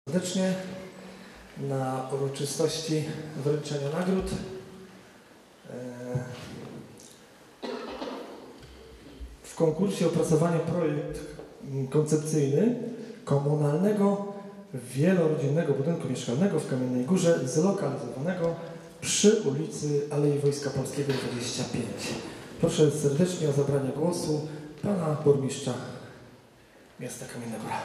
Serdecznie na uroczystości wręczenia nagród. W konkursie opracowano projekt koncepcyjny komunalnego wielorodzinnego budynku mieszkalnego w Kamiennej Górze zlokalizowanego przy ulicy Alei Wojska Polskiego 25. Proszę serdecznie o zabranie głosu pana burmistrza miasta Kamienna Góra.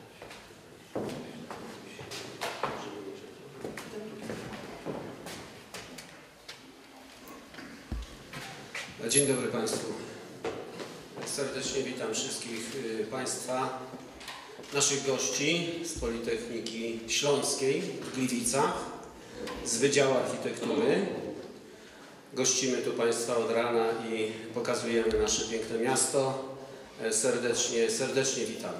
Dzień dobry Państwu. Serdecznie witam wszystkich Państwa, naszych gości z Politechniki Śląskiej w Gliwicach, z Wydziału Architektury. Gościmy tu Państwa od rana i pokazujemy nasze piękne miasto. Serdecznie witamy.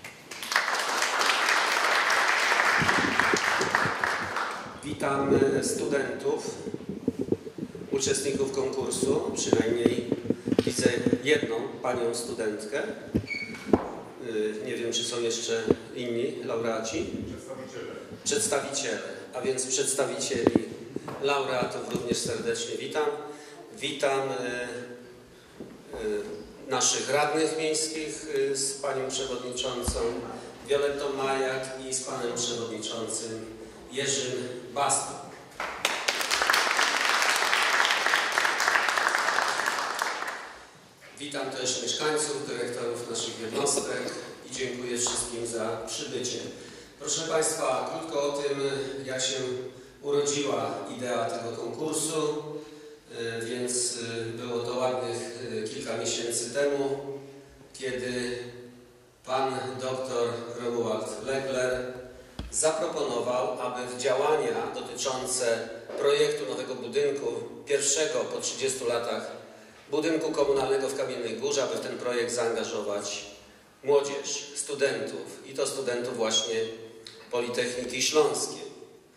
Witam studentów, uczestników konkursu, przynajmniej widzę jedną panią studentkę. Nie wiem, czy są jeszcze inni laureaci? Przedstawiciele. A więc przedstawicieli laureatów również serdecznie witam. Witam naszych radnych miejskich z panią przewodniczącą Violettą Majak i z panem przewodniczącym Jerzym Bastą. Witam też mieszkańców, dyrektorów naszych jednostek i dziękuję wszystkim za przybycie. Proszę Państwa, krótko o tym, jak się urodziła idea tego konkursu, więc było to ładnych kilka miesięcy temu, kiedy pan dr Romuald Legler zaproponował, aby w działania dotyczące projektu nowego budynku, pierwszego po 30 latach budynku komunalnego w Kamiennej Górze, aby w ten projekt zaangażować młodzież, studentów i to studentów właśnie Politechniki Śląskiej.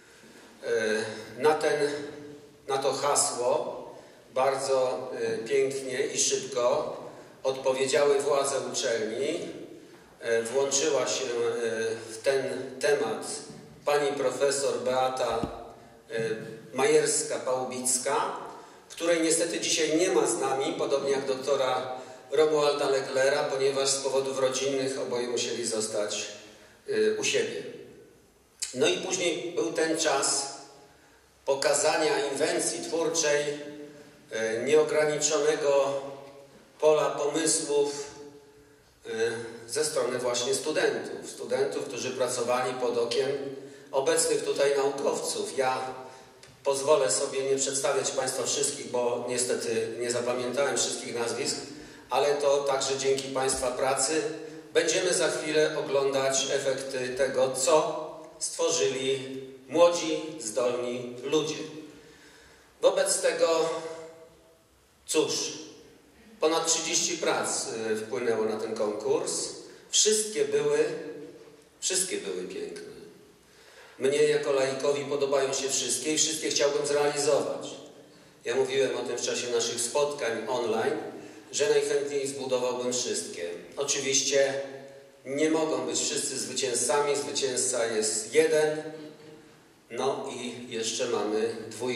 Na to hasło bardzo pięknie i szybko odpowiedziały władze uczelni. Włączyła się w ten temat pani profesor Beata Majerska-Pałubicka, której niestety dzisiaj nie ma z nami, podobnie jak doktora Romualda Leglera, ponieważ z powodów rodzinnych oboje musieli zostać u siebie. No i później był ten czas pokazania inwencji twórczej, nieograniczonego pola pomysłów ze strony właśnie studentów, którzy pracowali pod okiem obecnych tutaj naukowców. Ja pozwolę sobie nie przedstawiać Państwa wszystkich, bo niestety nie zapamiętałem wszystkich nazwisk, ale to także dzięki Państwa pracy będziemy za chwilę oglądać efekty tego, co stworzyli młodzi, zdolni ludzie. Wobec tego, cóż, ponad 30 prac wpłynęło na ten konkurs. Wszystkie były piękne. Mnie jako laikowi podobają się wszystkie i wszystkie chciałbym zrealizować. Ja mówiłem o tym w czasie naszych spotkań online, że najchętniej zbudowałbym wszystkie. Oczywiście nie mogą być wszyscy zwycięzcami, zwycięzca jest jeden, no i jeszcze mamy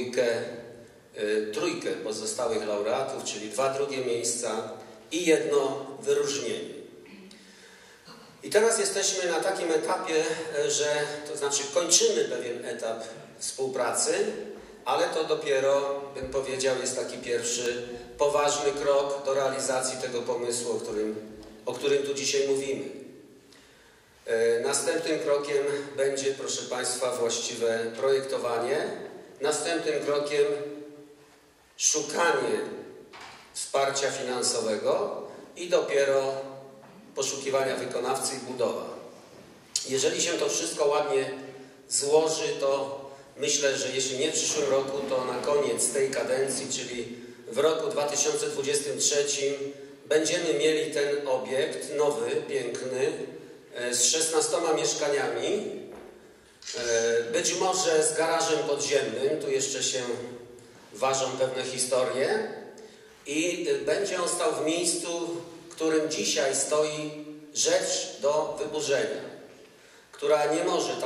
trójkę pozostałych laureatów, czyli 2 drugie miejsca i 1 wyróżnienie. I teraz jesteśmy na takim etapie, to znaczy kończymy pewien etap współpracy, ale to dopiero, bym powiedział, jest taki pierwszy poważny krok do realizacji tego pomysłu, o którym tu dzisiaj mówimy. Następnym krokiem będzie, proszę Państwa, właściwe projektowanie. Następnym krokiem szukanie wsparcia finansowego i dopiero poszukiwania wykonawcy i budowa. Jeżeli się to wszystko ładnie złoży, to myślę, że jeśli nie w przyszłym roku, to na koniec tej kadencji, czyli w roku 2023 będziemy mieli ten obiekt nowy, piękny, z 16 mieszkaniami, być może z garażem podziemnym, tu jeszcze się ważą pewne historie i będzie on stał w miejscu, w którym dzisiaj stoi rzecz do wyburzenia. która nie może tam już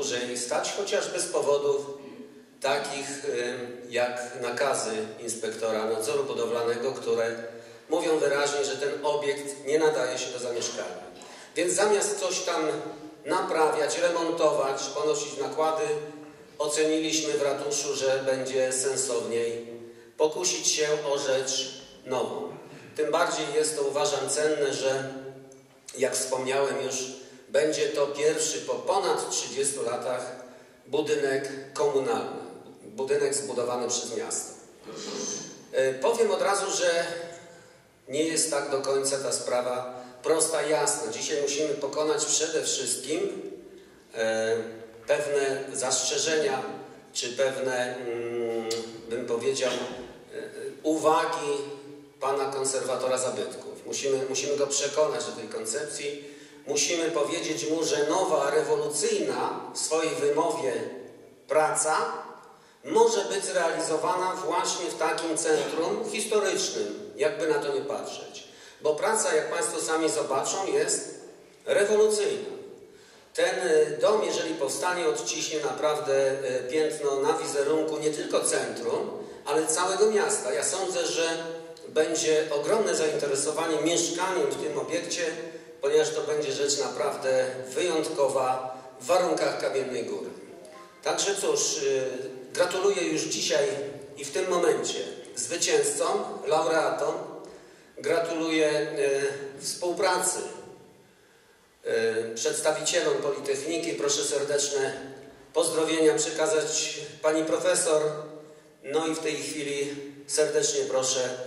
dłużej stać, chociażby z powodów takich jak nakazy inspektora nadzoru budowlanego, które mówią wyraźnie, że ten obiekt nie nadaje się do zamieszkania. Więc zamiast coś tam naprawiać, remontować, ponosić nakłady, oceniliśmy w ratuszu, że będzie sensowniej pokusić się o rzecz nową. Tym bardziej jest to, uważam, cenne, że jak wspomniałem już, będzie to pierwszy po ponad 30 latach budynek komunalny, budynek zbudowany przez miasto. Powiem od razu, że nie jest tak do końca ta sprawa prosta i jasna. Dzisiaj musimy pokonać przede wszystkim pewne zastrzeżenia, czy pewne, bym powiedział, uwagi pana konserwatora zabytków. Musimy go przekonać do tej koncepcji. Musimy powiedzieć mu, że nowa, rewolucyjna w swojej wymowie praca może być zrealizowana właśnie w takim centrum historycznym, jakby na to nie patrzeć. Bo praca, jak państwo sami zobaczą, jest rewolucyjna. Ten dom, jeżeli powstanie, odciśnie naprawdę piętno na wizerunku nie tylko centrum, ale całego miasta. Ja sądzę, że będzie ogromne zainteresowanie mieszkaniem w tym obiekcie, ponieważ to będzie rzecz naprawdę wyjątkowa w warunkach Kamiennej Góry. Także cóż, gratuluję już dzisiaj i w tym momencie zwycięzcom, laureatom, gratuluję współpracy przedstawicielom Politechniki. Proszę serdeczne pozdrowienia przekazać pani profesor. No i w tej chwili serdecznie proszę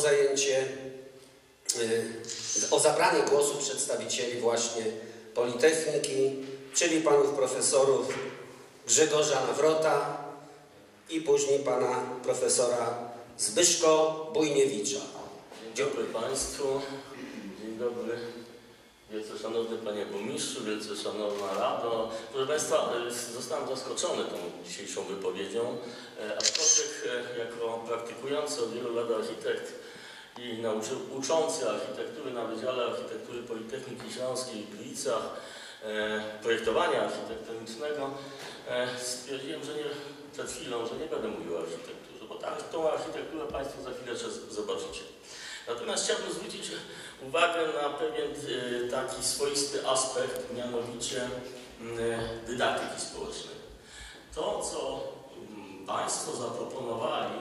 o zabranie głosu przedstawicieli właśnie Politechniki, czyli panów profesorów Grzegorza Nawrota i później pana profesora Zbyszko Bujniewicza. Dzień dobry Państwu, dzień dobry wielce szanowny Panie Burmistrzu, wielce szanowna Rado. Proszę Państwa, zostałem zaskoczony tą dzisiejszą wypowiedzią, aczkolwiek jako praktykujący od wielu lat architekt i uczący architektury na Wydziale Architektury Politechniki Śląskiej w Gliwicach, projektowania architektonicznego, stwierdziłem, że przed chwilą, że nie będę mówił o architekturze, bo tą architekturę Państwo za chwilę zobaczycie. Natomiast chciałbym zwrócić uwagę na pewien taki swoisty aspekt, mianowicie dydaktyki społecznej. To, co Państwo zaproponowali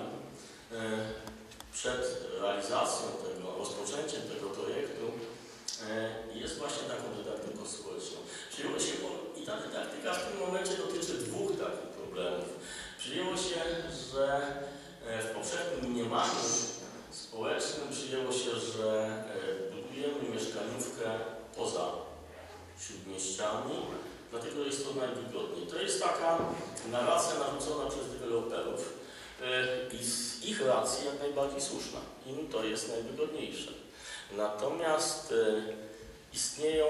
przed realizacją tego, rozpoczęciem tego projektu, jest właśnie taką dydaktyką społeczną. Przyjęło się, i ta dydaktyka w tym momencie dotyczy dwóch takich problemów. Przyjęło się, że w powszechnym mniemaniu społecznym przyjęło się, że budujemy mieszkaniówkę poza śródmieściami, dlatego jest to najwygodniej. To jest taka narracja narzucona przez deweloperów i z ich racji jak najbardziej słuszna. Im to jest najwygodniejsze. Natomiast istnieją,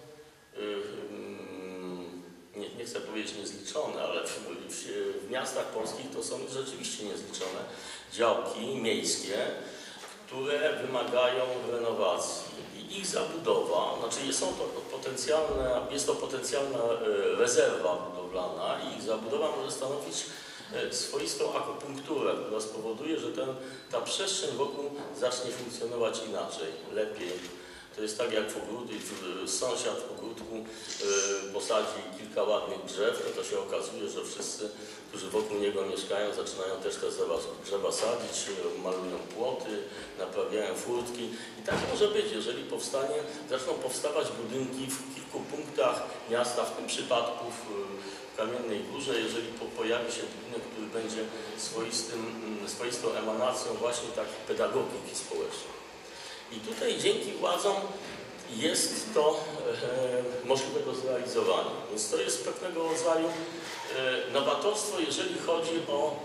nie chcę powiedzieć niezliczone, ale w miastach polskich to są rzeczywiście niezliczone działki miejskie, które wymagają renowacji i ich zabudowa, znaczy jest to potencjalna rezerwa budowlana i ich zabudowa może stanowić swoistą akupunkturę, która spowoduje, że ta przestrzeń wokół zacznie funkcjonować inaczej, lepiej. To jest tak jak sąsiad w ogródku posadzi kilka ładnych drzew, to się okazuje, że wszyscy, którzy wokół niego mieszkają, zaczynają też te drzewa sadzić, malują płoty, naprawiają furtki. I tak może być, jeżeli zaczną powstawać budynki w kilku punktach miasta, w tym przypadku w Kamiennej Górze, jeżeli pojawi się budynek, który będzie swoistą emanacją właśnie takiej pedagogiki społecznej. I tutaj dzięki władzom jest to możliwe do zrealizowania. Więc to jest pewnego rodzaju nowatorstwo, jeżeli chodzi o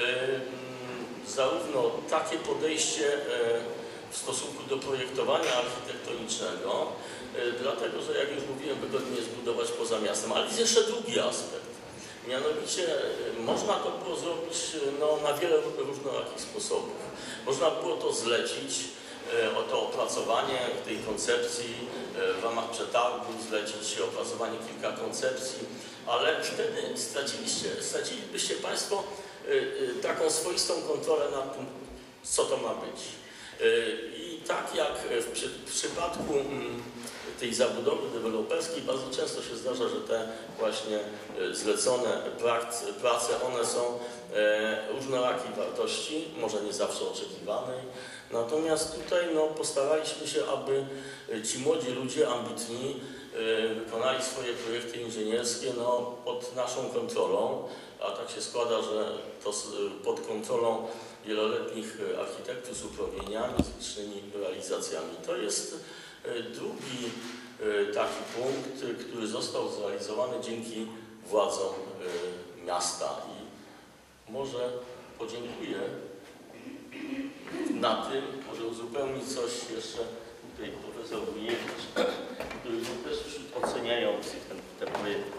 zarówno takie podejście w stosunku do projektowania architektonicznego, dlatego że, jak już mówiłem, wygodnie jest budować poza miastem. Ale jest jeszcze drugi aspekt. Mianowicie można to było zrobić na wiele różnorakich sposobów. Można było to zlecić, to opracowanie tej koncepcji w ramach przetargu, zlecić opracowanie kilka koncepcji, ale wtedy stracilibyście Państwo taką swoistą kontrolę nad tym, co to ma być. I tak jak w przypadku tej zabudowy deweloperskiej bardzo często się zdarza, że te właśnie zlecone prace, one są różnorakiej wartości, może nie zawsze oczekiwanej. Natomiast tutaj postaraliśmy się, aby ci młodzi ludzie ambitni wykonali swoje projekty inżynierskie pod naszą kontrolą, a tak się składa, że to pod kontrolą wieloletnich architektów z uprawnieniami, z licznymi realizacjami. To jest drugi taki punkt, który został zrealizowany dzięki władzom miasta i może podziękuję na tym, może uzupełnić coś jeszcze tutaj profesor Wujewicz, który był też wśród oceniających te projekty.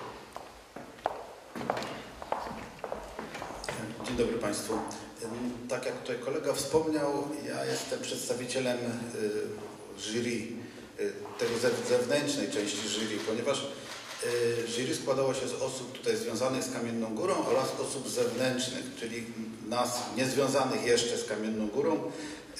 Dzień dobry Państwu. Tak jak tutaj kolega wspomniał, ja jestem przedstawicielem jury, tej zewnętrznej części jury, ponieważ jury składało się z osób tutaj związanych z Kamienną Górą oraz osób zewnętrznych, czyli nas niezwiązanych jeszcze z Kamienną Górą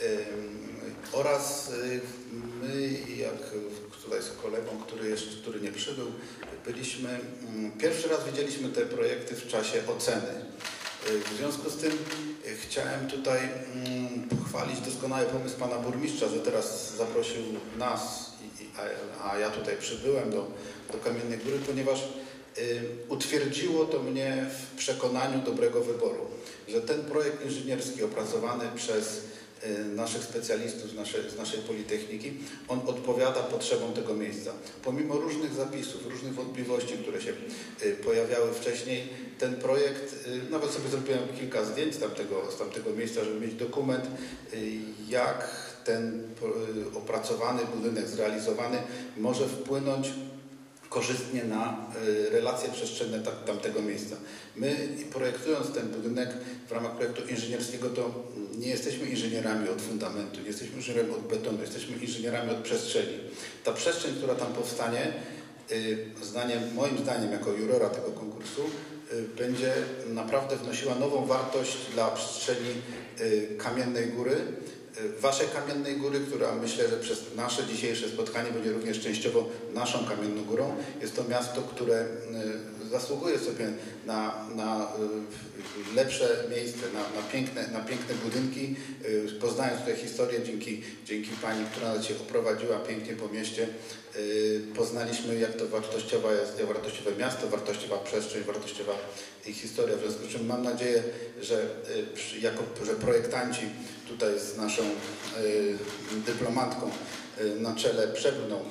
oraz my, jak tutaj z kolegą, który nie przybył, pierwszy raz widzieliśmy te projekty w czasie oceny. W związku z tym chciałem tutaj pochwalić doskonały pomysł pana burmistrza, że teraz zaprosił nas, a ja tutaj przybyłem do Kamiennej Góry, ponieważ utwierdziło to mnie w przekonaniu dobrego wyboru, że ten projekt inżynierski opracowany przez naszych specjalistów z naszej Politechniki, on odpowiada potrzebom tego miejsca. Pomimo różnych zapisów, różnych wątpliwości, które się pojawiały wcześniej, ten projekt, nawet sobie zrobiłem kilka zdjęć z tamtego miejsca, żeby mieć dokument, jak ten opracowany budynek, zrealizowany, może wpłynąć korzystnie na relacje przestrzenne tamtego miejsca. My, projektując ten budynek w ramach projektu inżynierskiego, to nie jesteśmy inżynierami od fundamentu, nie jesteśmy inżynierami od betonu, jesteśmy inżynierami od przestrzeni. Ta przestrzeń, która tam powstanie, moim zdaniem, jako jurora tego konkursu, będzie naprawdę wnosiła nową wartość dla przestrzeni Kamiennej Góry, Waszej Kamiennej Góry, która myślę, że przez nasze dzisiejsze spotkanie będzie również częściowo naszą Kamienną Górą. Jest to miasto, które zasługuje sobie na lepsze miejsce, na piękne budynki. Poznając tę historię dzięki pani, która nas dzisiaj oprowadziła pięknie po mieście, poznaliśmy, jak to wartościowe miasto, wartościowa przestrzeń, wartościowa historia. W związku z czym mam nadzieję, że projektanci tutaj z naszą dyplomantką na czele przebrną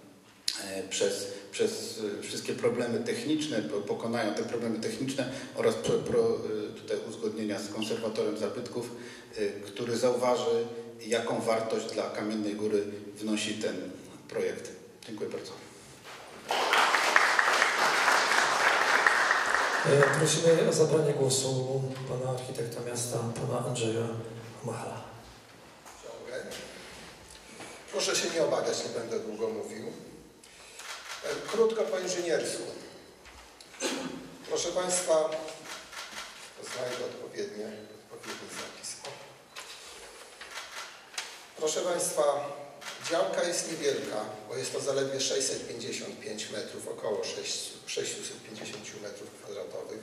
przez wszystkie problemy techniczne, pokonają te problemy techniczne oraz tutaj uzgodnienia z konserwatorem zabytków, który zauważy, jaką wartość dla Kamiennej Góry wnosi ten projekt. Dziękuję bardzo. Prosimy o zabranie głosu pana architekta miasta, pana Andrzeja Machala. Proszę się nie obawiać, nie będę długo mówił. Krótko po inżyniersku. Proszę Państwa, znajdę odpowiedni zapis. Proszę Państwa, działka jest niewielka, bo jest to zaledwie 655 metrów, około 650 metrów kwadratowych.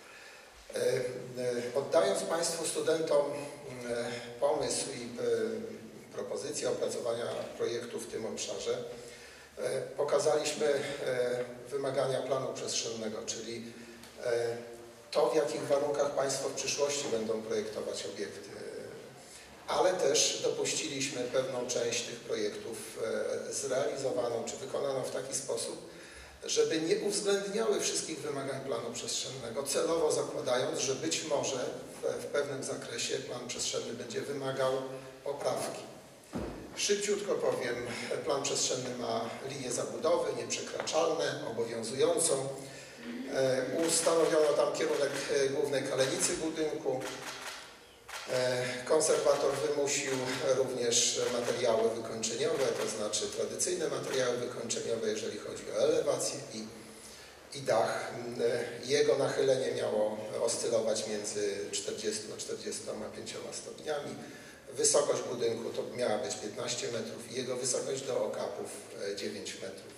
Oddając Państwu studentom pomysł i propozycję opracowania projektu w tym obszarze, pokazaliśmy wymagania planu przestrzennego, czyli to, w jakich warunkach Państwo w przyszłości będą projektować obiekty, ale też dopuściliśmy pewną część tych projektów zrealizowaną czy wykonaną w taki sposób, żeby nie uwzględniały wszystkich wymagań planu przestrzennego, celowo zakładając, że być może w pewnym zakresie plan przestrzenny będzie wymagał poprawki. Szybciutko powiem, plan przestrzenny ma linię zabudowy nieprzekraczalne, obowiązującą. Ustanowiono tam kierunek głównej kalenicy budynku. Konserwator wymusił również materiały wykończeniowe, to znaczy tradycyjne materiały wykończeniowe, jeżeli chodzi o elewację i i dach. Jego nachylenie miało oscylować między 40 a 45 stopniami. Wysokość budynku to miała być 15 metrów i jego wysokość do okapów 9 metrów.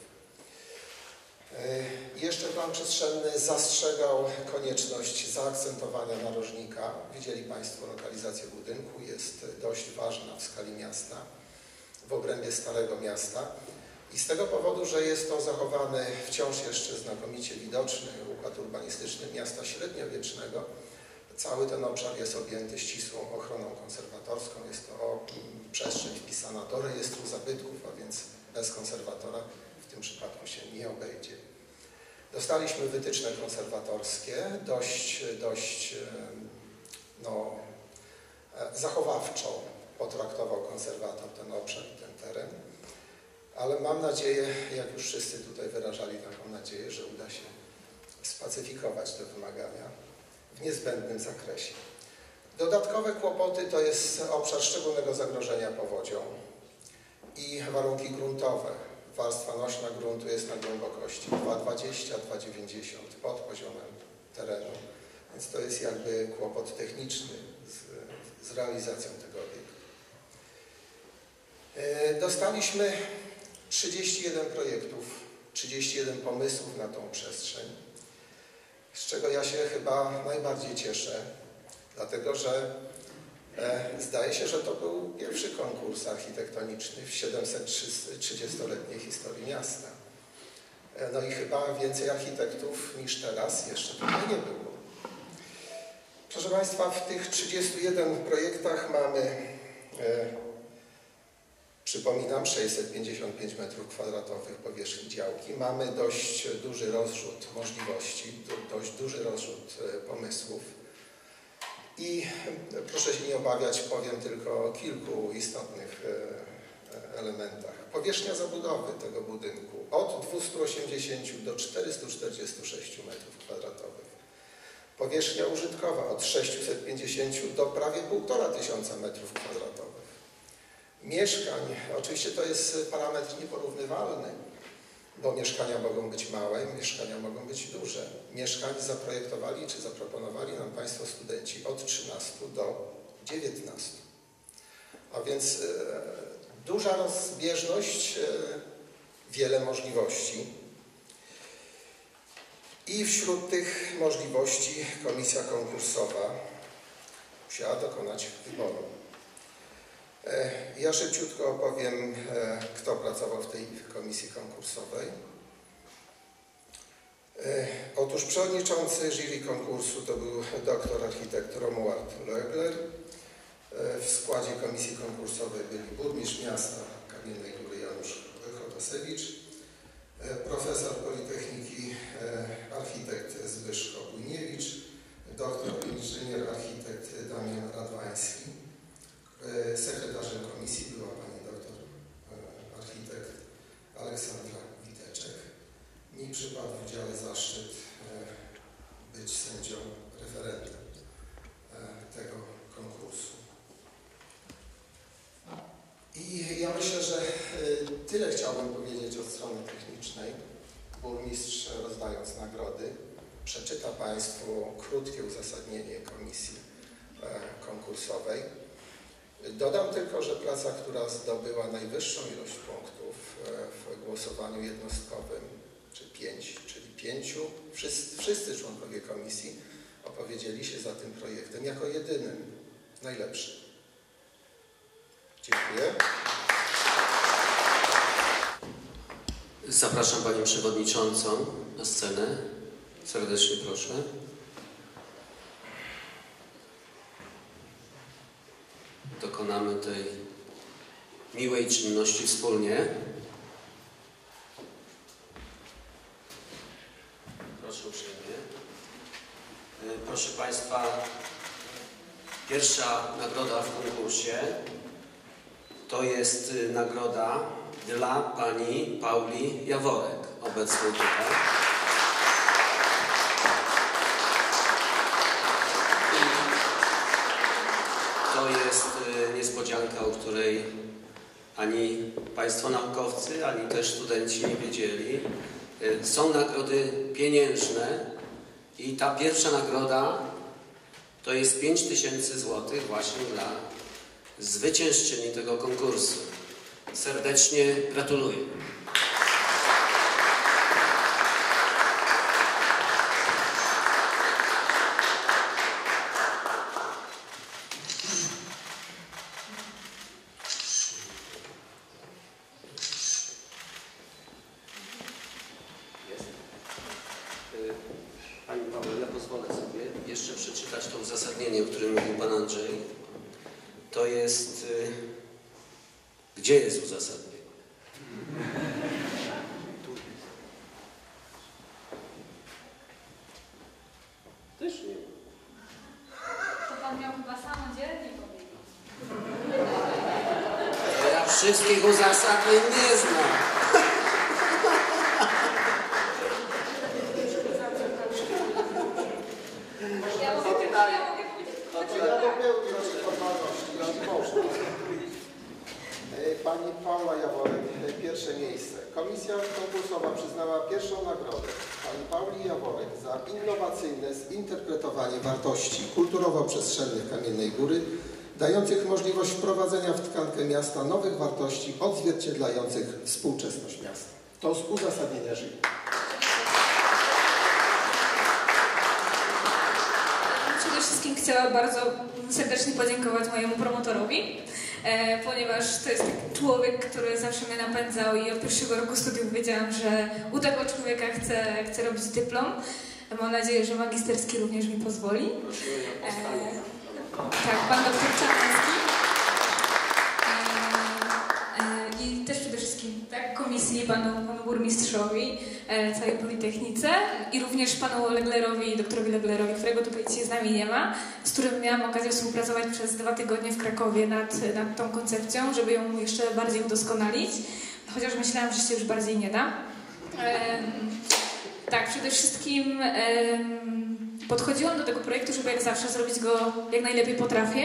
Jeszcze plan przestrzenny zastrzegał konieczność zaakcentowania narożnika. Widzieli Państwo lokalizację budynku, jest dość ważna w skali miasta, w obrębie Starego Miasta. I z tego powodu, że jest to zachowany wciąż jeszcze znakomicie widoczny układ urbanistyczny miasta średniowiecznego, cały ten obszar jest objęty ścisłą ochroną konserwatorską. Jest to przestrzeń wpisana do rejestru zabytków, a więc bez konserwatora w tym przypadku się nie obejdzie. Dostaliśmy wytyczne konserwatorskie, dość zachowawczo potraktował konserwator ten obszar i ten teren, ale mam nadzieję, jak już wszyscy tutaj wyrażali taką nadzieję, że uda się spacyfikować te wymagania w niezbędnym zakresie. Dodatkowe kłopoty to jest obszar szczególnego zagrożenia powodzią i warunki gruntowe. Warstwa nośna gruntu jest na głębokości 2,20–2,90 pod poziomem terenu, więc to jest jakby kłopot techniczny z realizacją tego obiektu. Dostaliśmy 31 projektów, 31 pomysłów na tą przestrzeń, z czego ja się chyba najbardziej cieszę, dlatego że zdaje się, że to był pierwszy konkurs architektoniczny w 730-letniej historii miasta. No i chyba więcej architektów niż teraz jeszcze tutaj nie było. Proszę Państwa, w tych 31 projektach mamy, przypominam, 655 m2 powierzchni działki. Mamy dość duży rozrzut możliwości, dość duży rozrzut pomysłów. I proszę się nie obawiać, powiem tylko o kilku istotnych elementach. Powierzchnia zabudowy tego budynku od 280 do 446 m2. Powierzchnia użytkowa od 650 do prawie 1500 m2. Mieszkań, oczywiście to jest parametr nieporównywalny, bo mieszkania mogą być małe, mieszkania mogą być duże. Mieszkań zaprojektowali czy zaproponowali nam Państwo studenci od 13 do 19. A więc duża rozbieżność, wiele możliwości. I wśród tych możliwości komisja konkursowa musiała dokonać wyboru. Ja szybciutko opowiem, kto pracował w tej komisji konkursowej. Otóż przewodniczący jury konkursu to był doktor architekt Romuald Loegler. W składzie komisji konkursowej byli burmistrz miasta Kamiennej Góry Janusz Chodosewicz, profesor Politechniki architekt Zbyszko Bujniewicz, doktor inżynier architekt Damian Radwański. Sekretarzem komisji była pani doktor architekt Aleksandra Witeczek. Mi przypadł w udziale zaszczyt być sędzią referentem tego konkursu. I ja myślę, że tyle chciałbym powiedzieć od strony technicznej. Burmistrz, rozdając nagrody, przeczyta Państwu krótkie uzasadnienie komisji konkursowej. Dodam tylko, że praca, która zdobyła najwyższą ilość punktów w głosowaniu jednostkowym, czy 5, czyli 5, wszyscy członkowie komisji opowiedzieli się za tym projektem jako jedynym, najlepszym. Dziękuję. Zapraszam Panią Przewodniczącą na scenę. Serdecznie proszę. Dokonamy tej miłej czynności wspólnie. Proszę uprzejmie. Proszę Państwa, pierwsza nagroda w konkursie to jest nagroda dla Pani Pauli Jaworek, obecnej tutaj. To jest niespodzianka, o której ani Państwo naukowcy, ani też studenci nie wiedzieli. Są nagrody pieniężne i ta pierwsza nagroda to jest 5000 złotych właśnie dla zwyciężczyni tego konkursu. Serdecznie gratuluję. Pani Paweł, ja pozwolę sobie jeszcze przeczytać to uzasadnienie, o którym mówił Pan Andrzej. To jest... Gdzie jest uzasadnienie? Też nie. To pan miał chyba samodzielnie powiedzieć. Ja wszystkich uzasadnień nie znam. Ja mogę powiedzieć. Ja dopełnię naszej formalności, jeśli można. Pani Paula Jaworek, pierwsze miejsce. Komisja konkursowa przyznała pierwszą nagrodę pani Pauli Jaworek za innowacyjne zinterpretowanie wartości kulturowo-przestrzennych Kamiennej Góry, dających możliwość wprowadzenia w tkankę miasta nowych wartości odzwierciedlających współczesność miasta. To z uzasadnienia jury. Przede wszystkim chciałam bardzo serdecznie podziękować mojemu promotorowi, ponieważ to jest taki człowiek, który zawsze mnie napędzał i od pierwszego roku studiów wiedziałam, że u tego człowieka chcę robić dyplom. Mam nadzieję, że magisterski również mi pozwoli. Tak, pan doktor Czarnecki. I też przede wszystkim tak, komisji, panu burmistrzowi, całej Politechnice i również panu Leglerowi, doktorowi Leglerowi, którego tutaj dzisiaj z nami nie ma, z którym miałam okazję współpracować przez 2 tygodnie w Krakowie nad tą koncepcją, żeby ją jeszcze bardziej udoskonalić, chociaż myślałam, że się już bardziej nie da. Tak, przede wszystkim podchodziłam do tego projektu, żeby jak zawsze zrobić go jak najlepiej potrafię.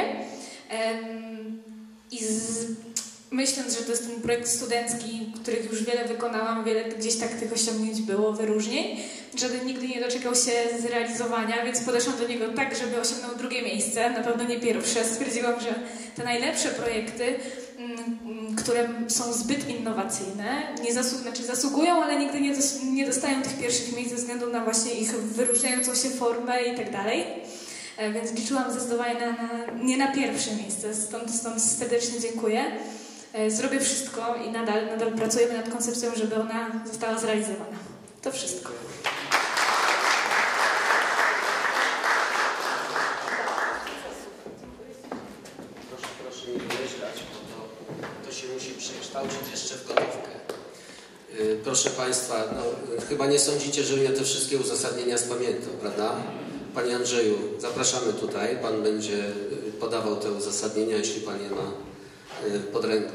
Myśląc, że to jest ten projekt studencki, których już wiele wykonałam, wiele gdzieś tak tych osiągnięć było, wyróżnień, żaden nigdy nie doczekał się zrealizowania, więc podeszłam do niego tak, żeby osiągnął 2. miejsce, na pewno nie pierwsze. Stwierdziłam, że te najlepsze projekty, które są zbyt innowacyjne, zasługują, ale nigdy nie dostają tych pierwszych miejsc ze względu na właśnie ich wyróżniającą się formę i tak dalej. Więc liczyłam zdecydowanie nie na pierwsze miejsce, stąd serdecznie dziękuję. Zrobię wszystko i nadal pracujemy nad koncepcją, żeby ona została zrealizowana. To wszystko. Proszę nie wymyślać, bo to się musi przekształcić jeszcze w gotówkę. Proszę Państwa, chyba nie sądzicie, że ja te wszystkie uzasadnienia spamiętam, prawda? Panie Andrzeju, zapraszamy tutaj. Pan będzie podawał te uzasadnienia, jeśli Pan je ma pod ręką.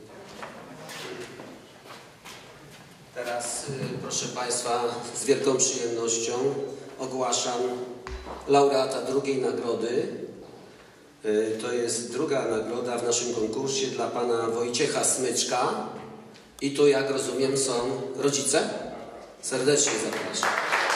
Teraz, proszę Państwa, z wielką przyjemnością ogłaszam laureata 2. nagrody. To jest 2. nagroda w naszym konkursie dla Pana Wojciecha Smyczka. I tu, jak rozumiem, są rodzice. Serdecznie zapraszam.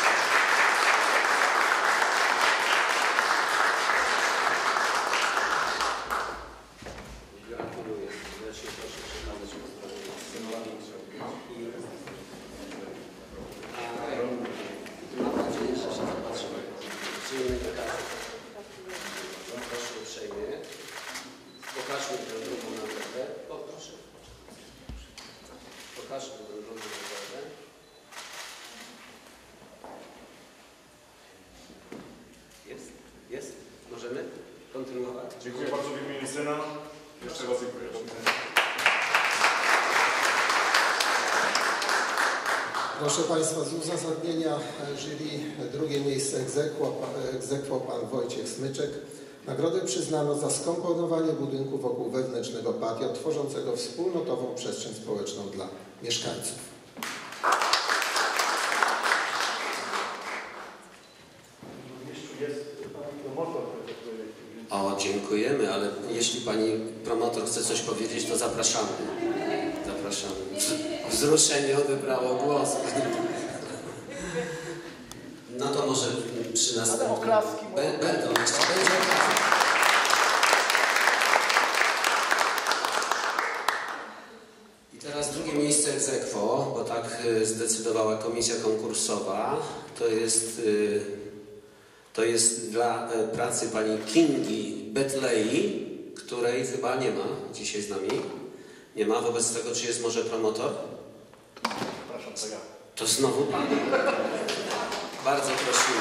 Pokażmy tę drugą nagrodę. Proszę. Pokażmy tę drugą nagrodę. Jest? Możemy kontynuować? Dziękuję bardzo w imieniu syna. Jeszcze raz dziękuję. Proszę Państwa, z uzasadnienia jury 2. miejsce egzekwo pan Wojciech Smyczek. Nagrodę przyznano za skomponowanie budynku wokół wewnętrznego patio, tworzącego wspólnotową przestrzeń społeczną dla mieszkańców. O, dziękujemy, ale jeśli pani promotor chce coś powiedzieć, to zapraszamy. Zapraszamy. Wzruszenie odebrało głos. No to może przy następnym... Ale oklaski Będą, jeszcze będzie oklaski. I teraz drugie miejsce ex aequo, bo tak zdecydowała komisja konkursowa. To jest dla pracy pani Kingi Betlei, której chyba nie ma dzisiaj z nami. Nie ma, wobec tego czy jest może promotor? Przepraszam, to ja. To znowu pan. Bardzo prosimy.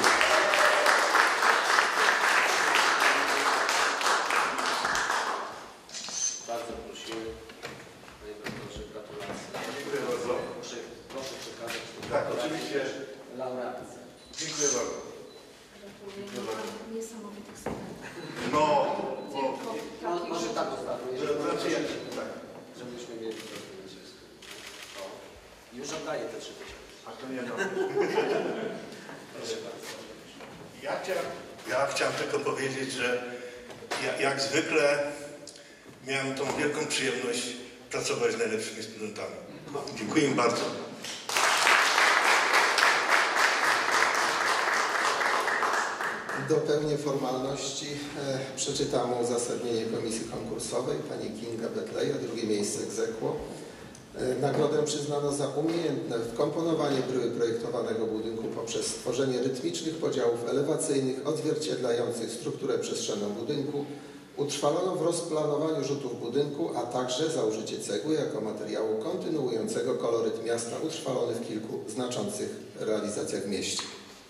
Bardzo prosimy. Panie doktorze, gratulacje. Dziękuję bardzo. Proszę przekazać. Tak, oczywiście. Laureatce. Dziękuję bardzo. Niesamowitych studentów. No, bo... Może tak ostatnio. Znaczy ja, tak. Żebyśmy mieli to. Już oddaję te 3 tysiące. A to nie no. Proszę bardzo. Ja chciałem tylko powiedzieć, że jak zwykle miałem tą wielką przyjemność pracować z najlepszymi studentami. Dziękuję im bardzo. Do pełni formalności przeczytam uzasadnienie komisji konkursowej. Pani Kinga Betlei, drugie miejsce ex aequo. Nagrodę przyznano za umiejętne wkomponowanie bryły projektowanego budynku poprzez stworzenie rytmicznych podziałów elewacyjnych odzwierciedlających strukturę przestrzenną budynku, utrwalono w rozplanowaniu rzutów budynku, a także za użycie cegły jako materiału kontynuującego koloryt miasta utrwalony w kilku znaczących realizacjach w mieście.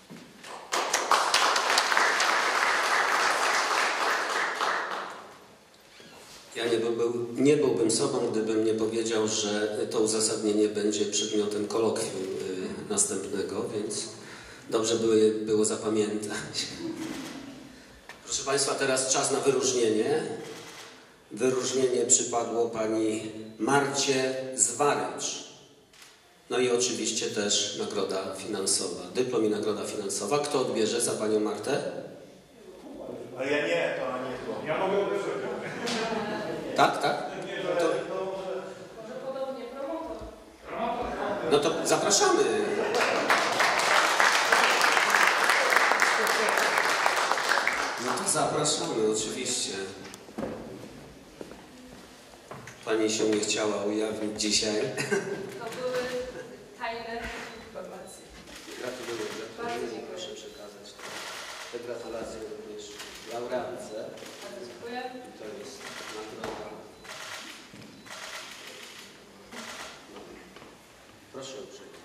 Ja nie byłbym sobą, gdybym nie powiedział, że to uzasadnienie będzie przedmiotem kolokwium następnego, więc dobrze było zapamiętać. Proszę Państwa, teraz czas na wyróżnienie. Wyróżnienie przypadło pani Marcie Zwarycz. No i oczywiście też nagroda finansowa. Dyplom i nagroda finansowa. Kto odbierze za panią Martę? Ale ja nie, to nie było. Ja mogę odbierać. Tak, tak? To... No to zapraszamy. No to zapraszamy, oczywiście. Pani się nie chciała ujawnić dzisiaj. To były tajne informacje. Gratuluję. Bardzo dziękuję. Proszę przekazać te gratulacje również laureatce. Bardzo dziękuję. I to jest nagroda. Proszę uprzejmie.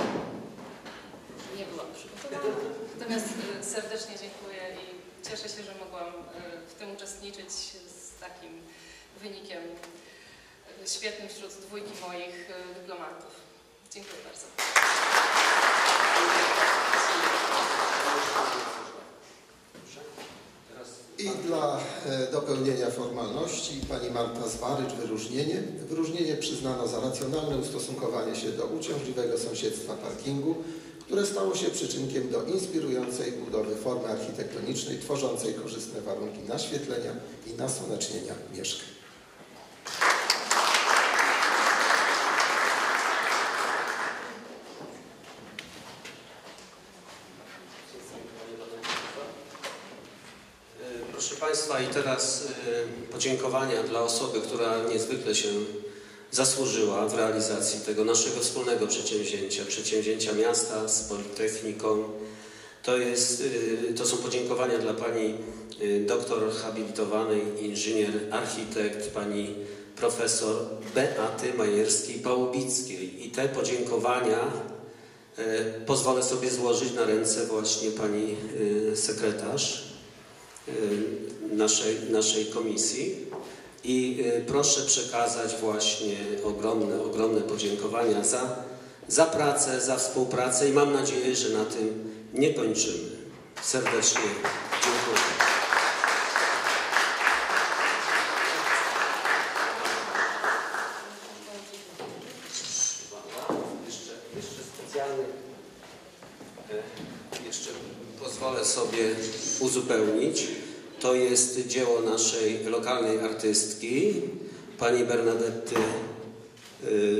Nie byłam przygotowana. Natomiast serdecznie dziękuję i cieszę się, że mogłam w tym uczestniczyć z takim wynikiem świetnym wśród dwójki moich dyplomantów. Dziękuję bardzo. I dla dopełnienia formalności pani Marta Zwarycz wyróżnienie. Wyróżnienie przyznano za racjonalne ustosunkowanie się do uciążliwego sąsiedztwa parkingu, które stało się przyczynkiem do inspirującej budowy formy architektonicznej tworzącej korzystne warunki naświetlenia i nasłonecznienia mieszkań. Proszę Państwa, i teraz podziękowania dla osoby, która niezwykle się zasłużyła w realizacji tego naszego wspólnego przedsięwzięcia miasta z Politechniką. To są podziękowania dla pani doktor habilitowanej inżynier, architekt, pani profesor Beaty Majerskiej-Pałubickiej. I te podziękowania pozwolę sobie złożyć na ręce właśnie pani sekretarz naszej komisji i proszę przekazać właśnie ogromne podziękowania za pracę, za współpracę i mam nadzieję, że na tym nie kończymy. Serdecznie dziękuję. Jeszcze specjalny pozwolę sobie uzupełnić. To jest dzieło naszej lokalnej artystki, pani Bernadetty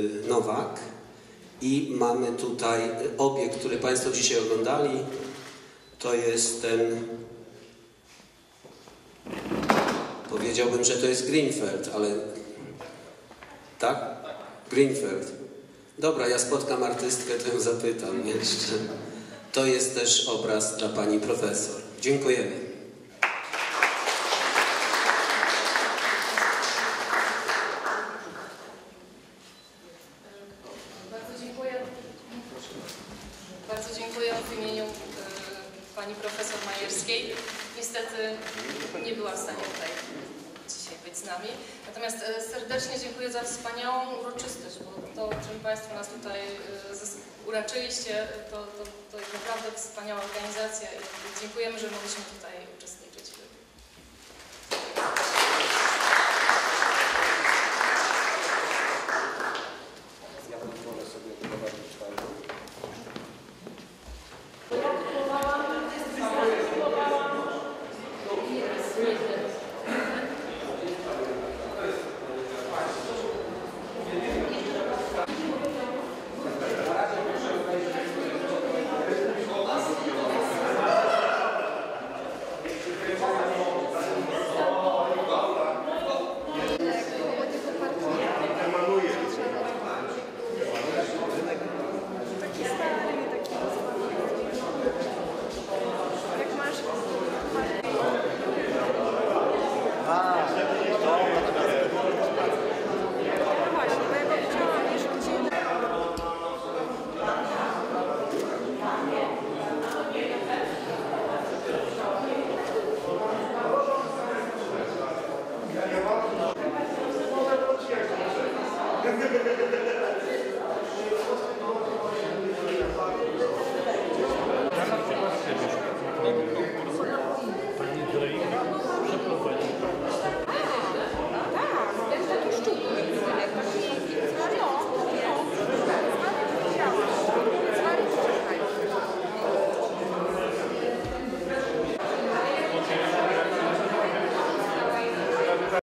Nowak. I mamy tutaj obiekt, który Państwo dzisiaj oglądali. To jest ten... Powiedziałbym, że to jest Greenfeld, ale... Tak? Greenfeld. Dobra, ja spotkam artystkę, to ją zapytam jeszcze. To jest też obraz dla pani profesor. Dziękujemy. Bardzo dziękuję w imieniu pani profesor Majerskiej. Niestety nie była w stanie tutaj dzisiaj być z nami. Natomiast serdecznie dziękuję za wspaniałą uroczystość, bo to, czym Państwo nas tutaj uraczyliście, to jest naprawdę wspaniała organizacja i dziękujemy, że mogliśmy tutaj uczestniczyć.